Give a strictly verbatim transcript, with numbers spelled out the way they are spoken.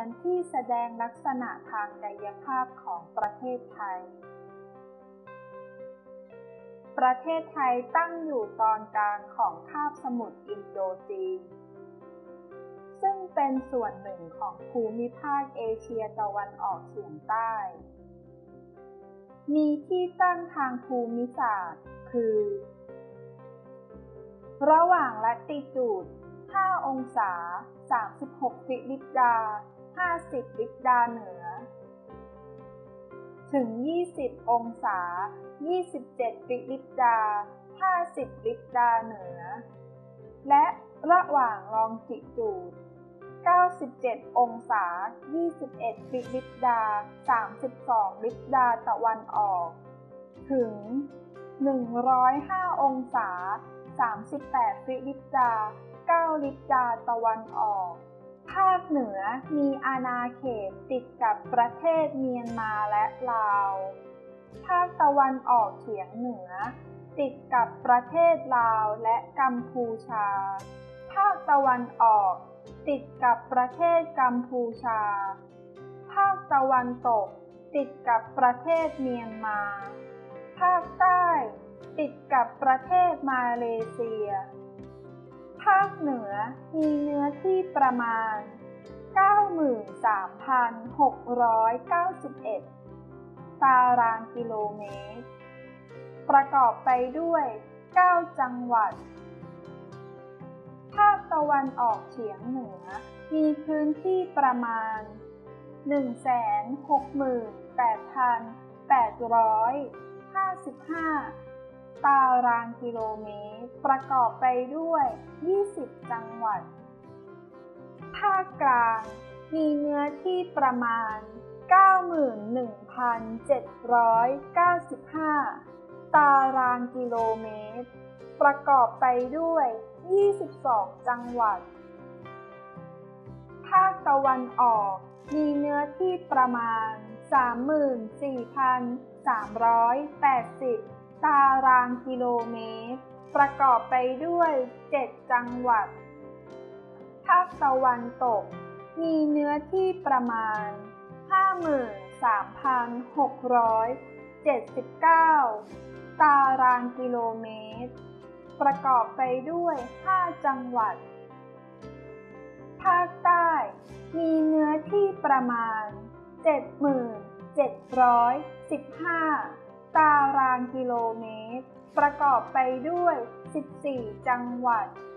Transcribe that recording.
นที่แสดงลักษณะทางกายภาพของประเทศไทยประเทศไทยตั้งอยู่ตอนกลางของคาบสมุทรอินโดจีนซึ่งเป็นส่วนหนึ่งของภูมิภาคเอเชียตะวันออกเฉียงใต้มีที่ตั้งทางภูมิศาสตร์คือระหว่างลัติจูดห้าองศาสามสิบหกฟิลิปดาห้าสิบลิปดาเหนือถึงยี่สิบองศายี่สิบเจ็ดฟิลิปดาห้าสิบลิปดาเหนือและระหว่างลองจิจูดเก้าสิบเจ็ดองศายี่สิบเอ็ดฟิลิปดาสามสิบสองลิปดาตะวันออกถึงหนึ่งร้อยห้าองศาสามสิบแปดฟิลิปดาเก้าลิปดาตะวันออกภาคเหนือมีอาณาเขตติดกับประเทศเมียนมาและลาวภาคตะวันออกเฉียงเหนือติดกับประเทศลาวและกัมพูชาภาคตะวันออกติดกับประเทศกัมพูชาภาคตะวันตกติดกับประเทศเมียนมาภาคใต้ติดกับประเทศมาเลเซียภาคเหนือมีเนื้อที่ประมาณ เก้าหมื่นสามพันหกร้อยเก้าสิบเอ็ด ตารางกิโลเมตรประกอบไปด้วยเก้าจังหวัดภาคตะวันออกเฉียงเหนือมีพื้นที่ประมาณ หนึ่งแสนหกหมื่นแปดพันแปดร้อยห้าสิบห้า ตารางกิโลเมตรประกอบไปด้วยยี่สิบจังหวัดภาคกลางมีเนื้อที่ประมาณ เก้าหมื่นหนึ่งพันเจ็ดร้อยเก้าสิบห้า ตารางกิโลเมตรประกอบไปด้วยยี่สิบสองจังหวัดภาคตะวันออกมีเนื้อที่ประมาณ สามหมื่นสี่พันสามร้อยแปดสิบ ตารางกิโลเมตรประกอบไปด้วยเจ็ดจังหวัดภาคตะวันตกมีเนื้อที่ประมาณ ห้าหมื่นสามพันหกร้อยเจ็ดสิบเก้า ตารางกิโลเมตรประกอบไปด้วยห้าจังหวัดภาคใต้มีเนื้อที่ประมาณ เจ็ดหมื่นเจ็ดร้อยสิบห้า ตารางกิโลเมตรประกอบไปด้วยสิบสี่จังหวัด